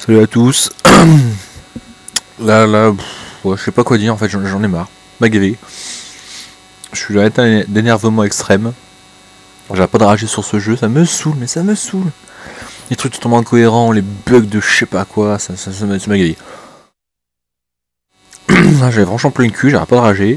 Salut à tous. Ouais, je sais pas quoi dire en fait, j'en ai marre. Magavé. Je suis à l'état d'énervement extrême. J'arrête pas de rager sur ce jeu, ça me saoule, mais ça me saoule. Les trucs totalement incohérents, les bugs de je sais pas quoi, ça m'a gavé. J'avais franchement plein le cul, j'arrête pas de rager.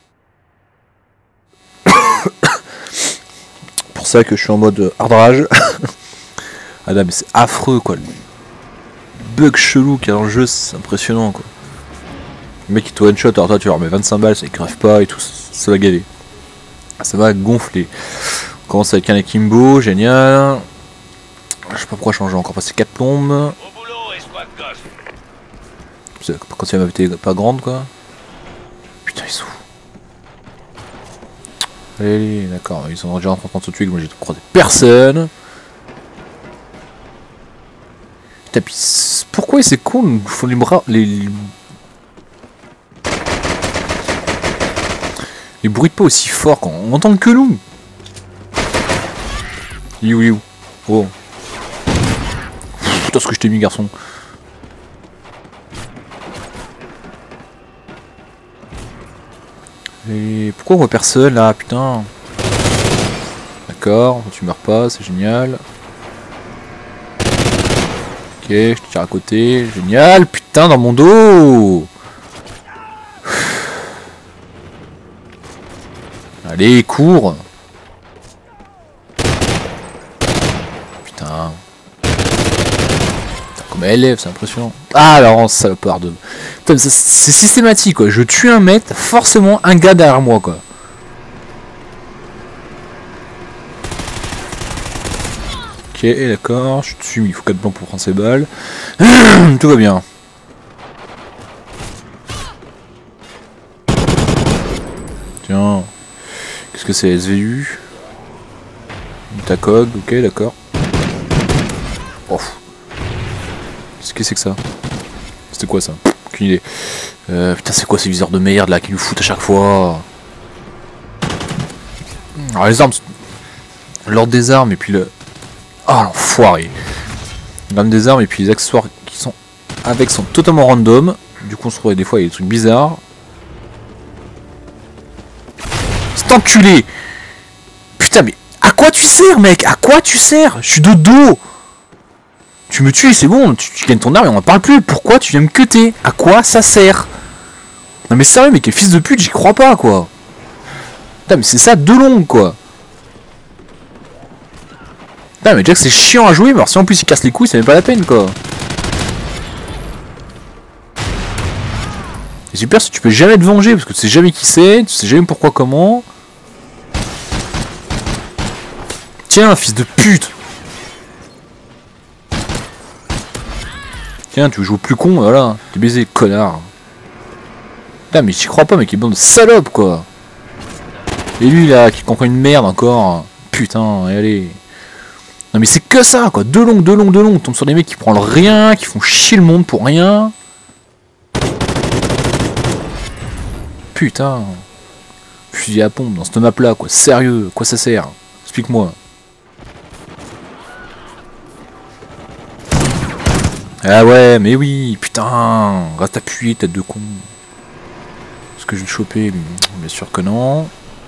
Pour ça que je suis en mode hard rage. Ah là, mais c'est affreux quoi. Le bug chelou qu'il y a dans le jeu, c'est impressionnant quoi. Le mec il te one shot, alors toi tu leur mets 25 balles, ça ne crève pas et tout, ça va gaver. Ça va gonfler. On commence avec un Akimbo, génial. Je sais pas pourquoi changer, encore passé 4 plombes. Quand il m'avait été pas grande quoi. Putain ils sont fous. Allez, d'accord, ils sont déjà en train de se tuer, moi j'ai croisé personne. Putain, pourquoi c'est con, ils font les bras. Les bruits de pas aussi forts quand on entend que nous. You. Oh. Putain ce que je t'ai mis garçon. Et pourquoi on voit personne là, putain. D'accord, tu meurs pas, c'est génial. Ok, je te tire à côté, génial, putain dans mon dos. Allez, cours. Putain. Comme elle lève, c'est impressionnant. Ah, alors, salopard de... Putain, c'est systématique, quoi. Je tue un mec, forcément un gars derrière moi, quoi. Ok, d'accord, je tue, il faut 4 blancs pour prendre ses balles. Tout va bien. Tiens. Qu'est-ce que c'est, SVU? Tacog, ok, d'accord. Oh. Qu'est-ce que c'est que ça? C'était quoi ça? Aucune idée. Putain, c'est quoi ces viseurs de merde là qui nous foutent à chaque fois? Alors les armes... L'ordre des armes et puis le... Ah l'enfoiré. L'arme des armes et puis les accessoires qui sont avec sont totalement random. Du coup on se trouve des fois il y a des trucs bizarres. Cet enculé! Putain mais à quoi tu sers mec? À quoi tu sers? Je suis de dos! Tu me tues, c'est bon, tu gagnes ton arme et on en parle plus. Pourquoi tu viens me cutter? À quoi ça sert? Non mais sérieux, mais quel fils de pute, j'y crois pas quoi. Putain mais c'est ça de long quoi. Putain mais déjà que c'est chiant à jouer, mais alors si en plus il casse les couilles, c'est même pas la peine quoi. Et super si tu peux jamais te venger, parce que tu sais jamais qui c'est, tu sais jamais pourquoi comment. Tiens, fils de pute. Tiens, tu veux jouer au plus con, voilà. T'es baisé, connard. Putain, mais j'y crois pas, mec, il est bon de salope, quoi. Et lui, là, qui comprend une merde encore. Putain, allez. Non, mais c'est que ça, quoi. De long. On tombe sur des mecs qui prennent rien, qui font chier le monde pour rien. Putain. Fusil à pompe dans cette map-là, quoi. Sérieux, quoi ça sert? Explique-moi. Ah ouais, mais oui, putain, reste appuyé, tête de con. Est-ce que je vais le choper? Bien sûr que non.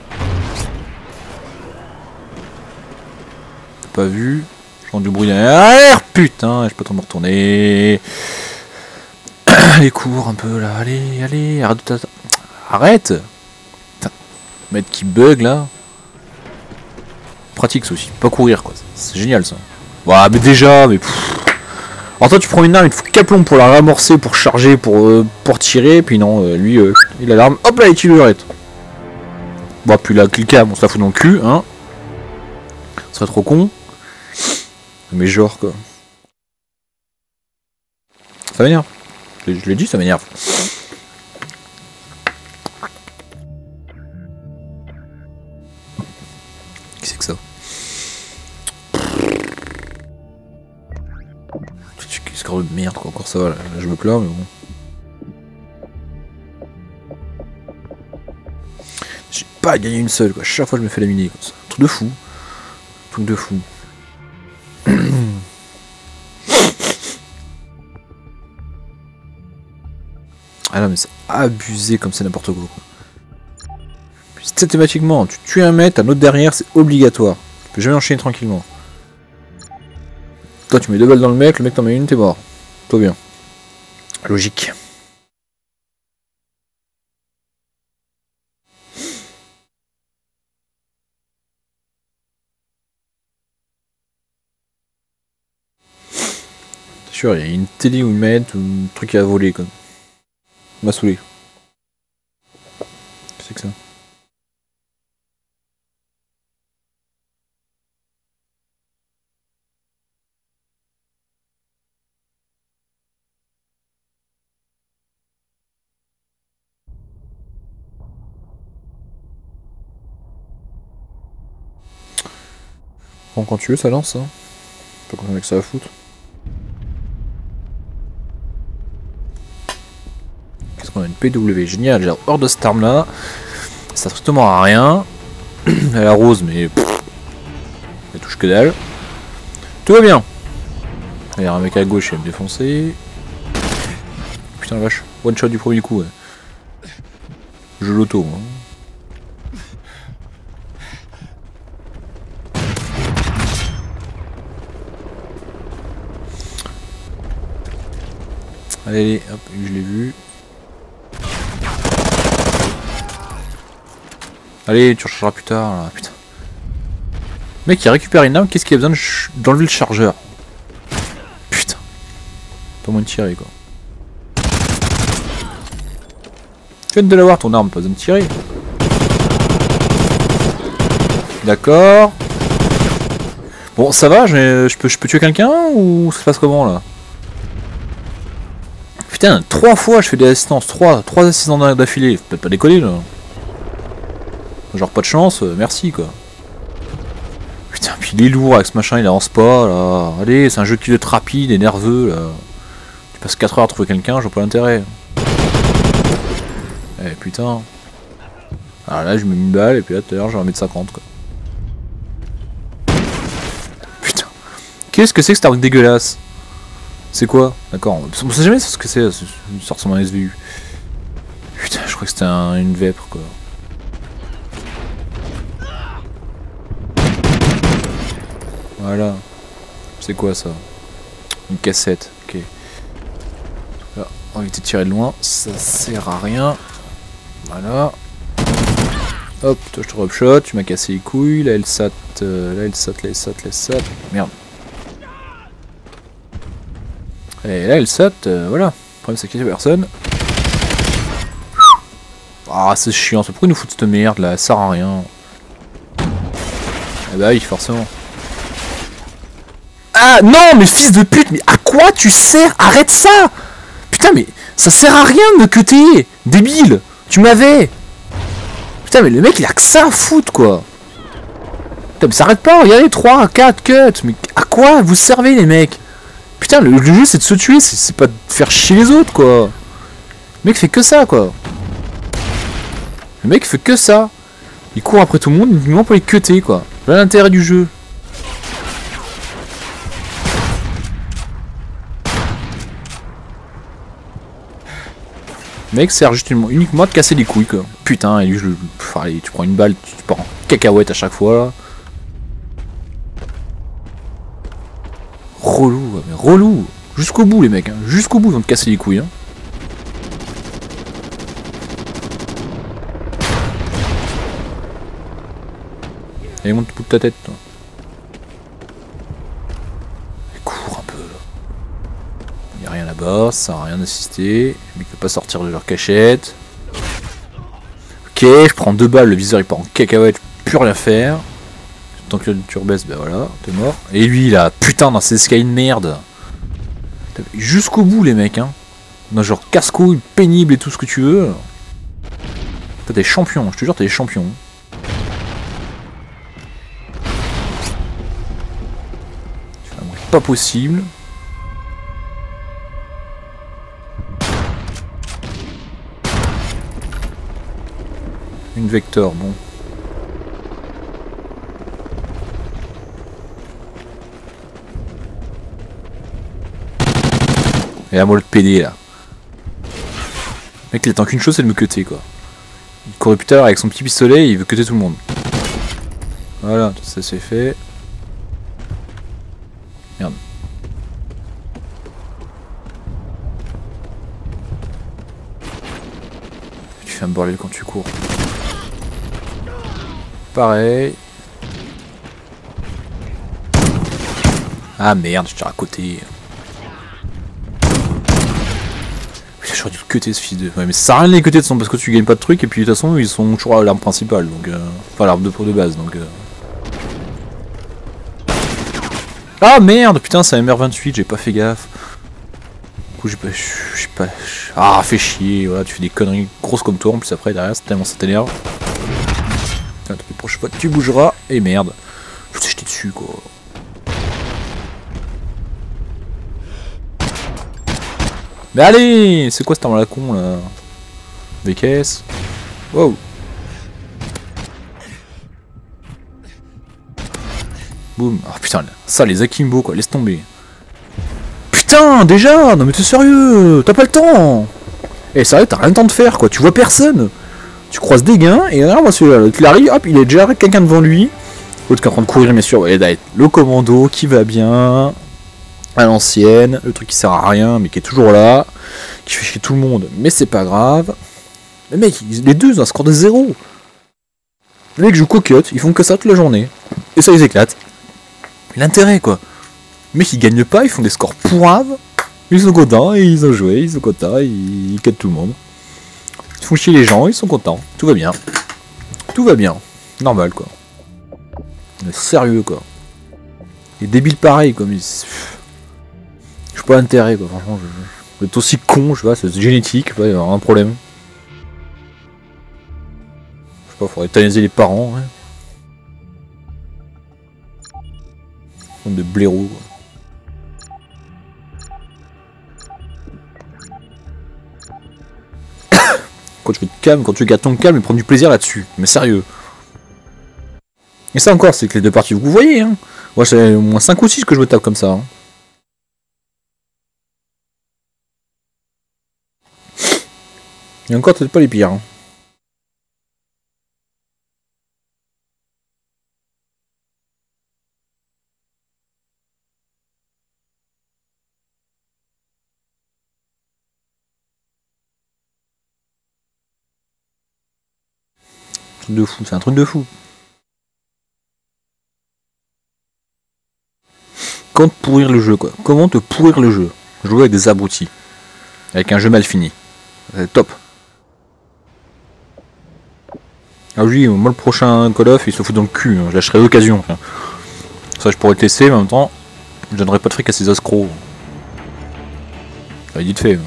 Pas vu. J'entends du bruit derrière, putain, je peux pas me retourner. Allez, cours un peu là, allez, arrête de arrête. Putain, mec qui bug là. Pratique ça aussi, pas courir quoi, c'est génial ça. Ouais, mais déjà, mais... Alors toi tu prends une arme, il te faut 4 plombs pour la ramorcer, pour charger, pour tirer, puis non, lui, il a l'arme, hop là, il tire le arrête. Bon, puis la cliquable, on se la fout dans le cul, hein. Ce serait trop con. Mais genre, quoi. Ça m'énerve. Je l'ai dit, ça m'énerve. Qu'est-ce que c'est que ça? De merde quoi, encore ça va, là je me plains mais bon. J'ai pas gagné une seule quoi, chaque fois je me fais laminer comme ça. Truc de fou. Truc de fou. Ah non mais c'est abusé comme c'est n'importe quoi. Systématiquement, tu tues un mec, t'as un autre derrière, c'est obligatoire. Tu peux jamais enchaîner tranquillement. Toi tu mets 2 balles dans le mec t'en met une, t'es mort. Tout bien. Logique. C'est sûr, il y a une télé ou une manette ou un truc à voler quoi. M'a saoulé. Qu'est-ce que c'est que ça? Bon, quand tu veux, ça lance, hein. Pas qu'on avec ça à foutre. Qu'est-ce qu'on a, une PW, génial, j'ai hors de cette arme là. Ça sert strictement à rien. Elle a rose, mais pff, elle touche que dalle. Tout va bien. Il y a un mec à gauche, il va me défoncer. Putain la vache, one shot du premier coup, ouais. Je l'auto, hein. Allez, hop, je l'ai vu. Allez, tu rechargeras plus tard, là, putain. Le mec, il récupère une arme, qu'est-ce qu'il a besoin d'enlever le chargeur? Putain. Pas moins de tirer, quoi. Tu viens de l'avoir, ton arme, pas besoin de tirer. D'accord. Bon, ça va, je peux tuer quelqu'un, ou ça se passe comment, là? Putain, 3 fois je fais des assistances, 3 assistants d'affilée, faut peut-être pas décoller là. Genre pas de chance, merci quoi. Putain, puis il est lourd avec ce machin, il avance pas là. Allez, c'est un jeu qui doit être rapide et nerveux là. Tu passes 4 heures à trouver quelqu'un, je vois pas l'intérêt. Eh putain. Alors là je mets une balle et puis là tout à l'heure je vais en mettre 50 quoi. Putain. Qu'est-ce que c'est que cette arme dégueulasse? C'est quoi? D'accord, on sait jamais ce que c'est, une sorte de SVU. Putain, je crois que c'était une vêpre quoi. Voilà. C'est quoi ça? Une cassette, ok. Là, on va éviter de tirer de loin, ça sert à rien. Voilà. Hop, toi je te shot, tu m'as cassé les couilles, là elle saute, là elle saute. Merde. Et là elle saute, voilà. Le problème c'est qu'il y a personne. Ah c'est chiant, pourquoi ils nous foutent cette merde là, ça sert à rien. Ah bah oui, forcément. Ah non mais fils de pute, mais à quoi tu sers? Arrête ça! Putain mais ça sert à rien de me cutter! Débile! Tu m'avais! Putain mais le mec il a que ça à foutre quoi! Putain mais ça arrête pas, regardez 3, 4 cuts! Mais à quoi vous servez les mecs? Putain, le jeu c'est de se tuer, c'est pas de faire chier les autres quoi. Le mec fait que ça quoi. Le mec fait que ça. Il court après tout le monde uniquement pour les cutter quoi. Voilà l'intérêt du jeu. Le mec sert juste uniquement de casser les couilles quoi. Putain, et lui allez, tu prends une balle, tu pars en cacahuète à chaque fois là. Relou, mais relou. Jusqu'au bout les mecs, hein. Jusqu'au bout ils vont te casser les couilles. Hein. Allez, monte toute ta tête. Toi. Cours un peu. Il n'y a rien là-bas, ça sert à rien d'assister. Le mec peut pas sortir de leur cachette. Ok, je prends 2 balles, le viseur il part en cacahuète, je peux plus rien faire. Tant que tu rebaisses, ben voilà, t'es mort. Et lui là, putain, dans ces escaliers de merde. Jusqu'au bout les mecs, hein. Dans genre casse-couille, pénible et tout ce que tu veux. T'as des champions, je te jure, t'as des champions. Pas possible. Une Vector, bon. Et à moi le PD là. Mec, il attend qu'une chose, c'est de me cutter quoi. Il court depuis tout à l'heure avec son petit pistolet et il veut cutter tout le monde. Voilà, ça c'est fait. Merde. Tu fais un bordel quand tu cours. Pareil. Ah merde, je tire à côté. J'aurais dû le cutter ce fils de... Ouais mais ça sert à rien de les cutter de son parce que tu gagnes pas de trucs et puis de toute façon ils sont toujours à l'arme principale donc enfin l'arme de base donc Ah merde putain c'est un MR28 j'ai pas fait gaffe. Du coup j'ai pas... Ah fais chier voilà tu fais des conneries grosses comme toi en plus après derrière c'est tellement ça t'énerve. La prochaine fois tu bougeras et merde. Je t'ai jeté dessus quoi. Mais allez, c'est quoi cette arme à la con là? VKS. Wow. Boum. Oh putain, ça les Akimbo quoi, laisse tomber. Putain, déjà. Non mais t'es sérieux? T'as pas le temps. Eh sérieux, t'as rien le temps de faire quoi, tu vois personne. Tu croises des gains et là, moi celui-là, il arrive, hop, il est déjà quelqu'un devant lui. L'autre qui est en train de courir bien sûr, ouais, le commando qui va bien. À l'ancienne, le truc qui sert à rien mais qui est toujours là. Qui fait chier tout le monde, mais c'est pas grave. Les mecs, les deux ils ont un score de 0. Les mecs jouent cocotte, ils font que ça toute la journée. Et ça les éclate. L'intérêt quoi. Les mecs ils gagnent pas, ils font des scores pourraves. Ils sont contents, et ils ont joué, ils sont contents, ils quittent tout le monde. Ils font chier les gens, ils sont contents. Tout va bien. Tout va bien. Normal quoi. Mais sérieux quoi. Les débiles pareils comme ils... Je pas intérêt quoi, franchement. Vous êtes aussi con, je sais pas, c'est génétique, il y a un problème. Je sais pas, faudrait euthanasier les parents. Ouais. De blaireaux quoi. Quand tu veux te calme, quand tu gardes ton calme et prendre du plaisir là-dessus. Mais sérieux. Et ça encore, c'est que les deux parties, vous voyez, hein. Moi, c'est au moins 5 ou 6 que je me tape comme ça. Hein. Et encore, peut-être pas les pires. Hein. Truc de fou, c'est un truc de fou. Quand pourrir le jeu, quoi. Comment te pourrir le jeu? Jouer avec des abrutis. Avec un jeu mal fini. C'est top. Ah oui, moi le prochain Call of, il se fout dans le cul. Hein. Je lâcherai l'occasion. Ça, je pourrais le tester, mais en même temps, je donnerai pas de fric à ces escrocs. Ça va vite fait.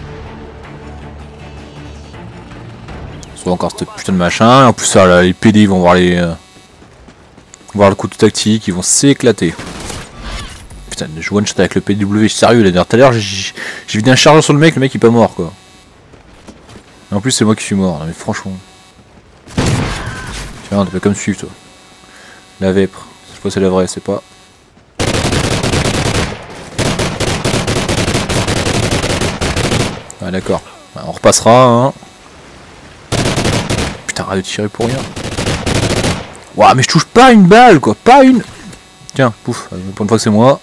Soit encore cette putain de machin. En plus, ça, là, les PD ils vont voir voir le coup de tactique, ils vont s'éclater. Putain, je one shot avec le PW, sérieux, là, tout à l'heure, j'ai vidé un chargeur sur le mec il est pas mort quoi. Et en plus, c'est moi qui suis mort, mais franchement. Tiens, t'es pas comme suivre toi. La vêpre, cette fois c'est la vraie, c'est pas. Ah d'accord, on repassera hein. Putain, arrête de tirer pour rien. Ouah, mais je touche pas une balle quoi, pas une. Tiens, pouf, pour une fois que c'est moi.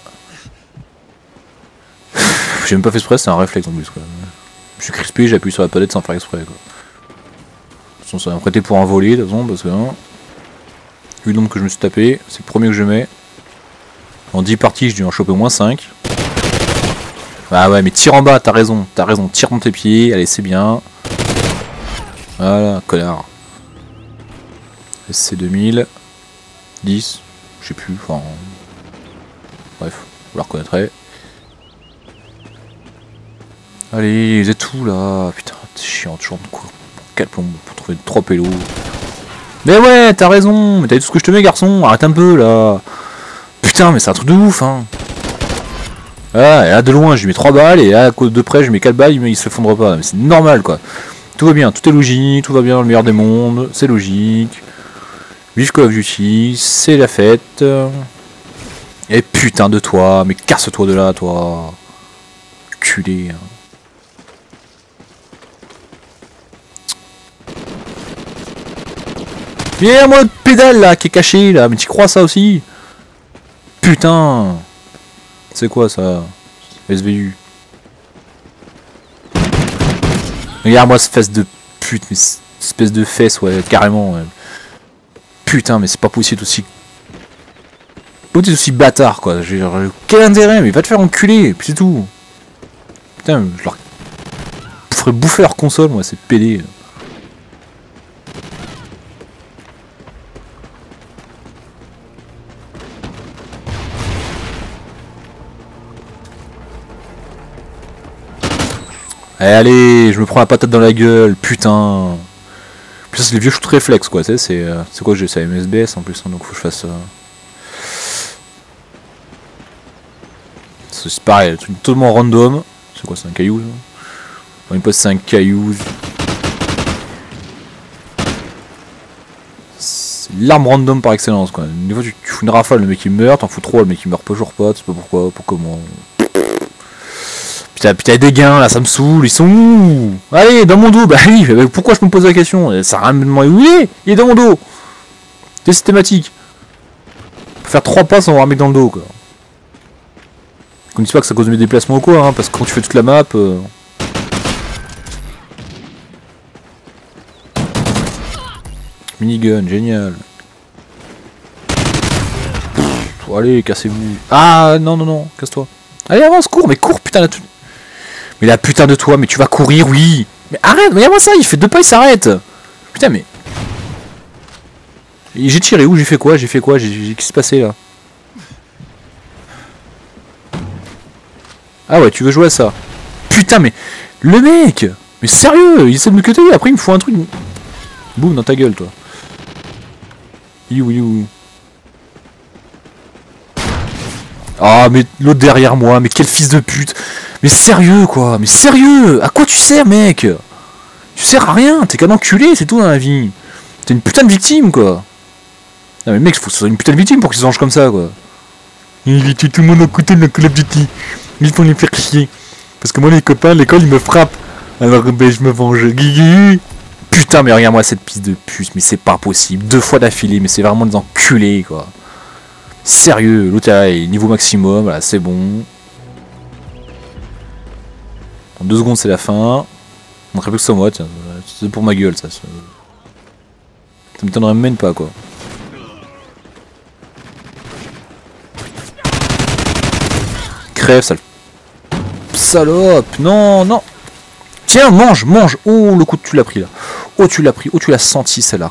J'ai même pas fait exprès, c'est un réflexe en plus quoi. Je suis crispé, j'appuie sur la palette sans faire exprès quoi. De toute façon ça va me prêter pour un volet de toute façon parce que hein, vu le nombre que je me suis tapé, c'est le premier que je mets. En 10 parties je dû en choper au moins 5. Ah ouais mais tire en bas, t'as raison, tire dans tes pieds, allez c'est bien. Voilà, connard. SC2000, 10, je sais plus, enfin... Bref, vous la reconnaîtrez. Allez, vous êtes où là? Putain, c'est chiant, toujours de quoi. 4 plombs pour trouver 3 pélos. Mais ouais, t'as raison, mais t'as vu tout ce que je te mets garçon, arrête un peu là. Putain, mais c'est un truc de ouf hein. Ah, et là de loin je lui mets 3 balles et là à cause de près je mets 4 balles, il s'effondre pas. Mais c'est normal quoi. Tout va bien, tout est logique, tout va bien dans le meilleur des mondes, c'est logique. Vive Call of Duty, c'est la fête. Et putain de toi, mais casse-toi de là toi. Culé. Viens, moi, l'autre pédale là qui est caché là, mais tu crois ça aussi? Putain! C'est quoi ça? SVU. Regarde-moi cette fesse de pute, mais cette espèce de fesse, ouais, carrément. Ouais. Putain, mais c'est pas possible aussi. T'es aussi bâtard quoi. Quel intérêt? Mais va te faire enculer, puis c'est tout. Putain, je leur ferais bouffer leur console, moi, c'est pédé. Allez, je me prends la patate dans la gueule, putain. Puis ça, c'est les vieux shoot réflexes, quoi, tu sais, c'est quoi que j'ai, c'est MSBS en plus, hein, donc faut que je fasse ça. C'est pareil, un truc totalement random. C'est quoi, c'est un caillou ça? On même pas si c'est un caillou. C'est l'arme random par excellence, quoi. Une fois tu fous une rafale, le mec il meurt, t'en fous trop, le mec il meurt pas, toujours pas, tu sais pas pourquoi, pour comment. Putain, des gains là, ça me saoule, ils sont où? Allez, dans mon dos, bah oui, pourquoi je me pose la question? Ça a rien de demander où il est dans mon dos! C'est systématique. Faut faire 3 pas sans avoir un mec dans le dos, quoi. Je ne dis pas que c'est à cause de mes déplacements ou quoi, hein, parce que quand tu fais toute la map. Minigun, génial. Allez, cassez-vous. Ah non, non, non, casse-toi. Allez, avance, cours, mais cours, putain, là, mais la putain de toi, mais tu vas courir, oui. Mais arrête, regarde-moi ça, il fait 2 pas, il s'arrête. Putain, mais. J'ai tiré où? J'ai fait quoi? Qu'est-ce qui s'est passé là? Ah ouais, tu veux jouer à ça? Putain, mais le mec! Mais sérieux, il essaie de me cutter, après il me faut un truc. Boum, dans ta gueule, toi. Il est où? Ah, mais l'autre derrière moi, mais quel fils de pute! Mais sérieux, quoi! Mais sérieux! À quoi tu sers, mec? Tu sers à rien, t'es qu'un enculé, c'est tout dans la vie. T'es une putain de victime, quoi. Non, mais mec, faut que ce soit une putain de victime pour qu'il se venge comme ça, quoi. Il était tout le monde à côté de la Call of Duty. Ils font les faire chier. Parce que moi, les copains, à l'école, ils me frappent. Alors, ben, je me venge. Putain, mais regarde-moi cette piste de puce. Mais c'est pas possible. 2 fois d'affilée, mais c'est vraiment des enculés, quoi. Sérieux, l'autre est niveau maximum. Voilà, c'est bon. En 2 secondes, c'est la fin. On ferait plus que ça, moi, tiens. C'est pour ma gueule, ça. Ça m'étonnerait même pas, quoi. Crève, sale. Salope, non, non. Tiens, mange. Oh, le coup, tu l'as pris là. Oh, tu l'as senti celle-là.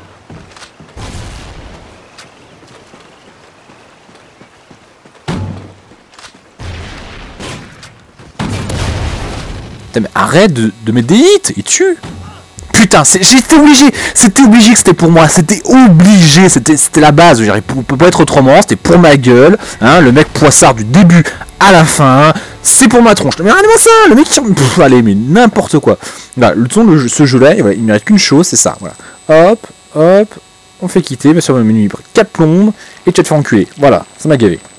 Putain, mais arrête de mettre des hits et tue. Putain, j'étais obligé. C'était obligé que c'était pour moi. C'était obligé. C'était la base. Je peut pas être autrement. C'était pour ma gueule. Hein, le mec poissard du début à la fin. C'est pour ma tronche. Mais regardez-moi ça. Le mec tire. Allez, mais n'importe quoi. Voilà, le ton de ce jeu-là, voilà, il mérite qu'une chose, c'est ça. Voilà. Hop, hop. On fait quitter. Bien sûr, on va 4 plombes. Et tu vas te faire enculer. Voilà, ça m'a gavé.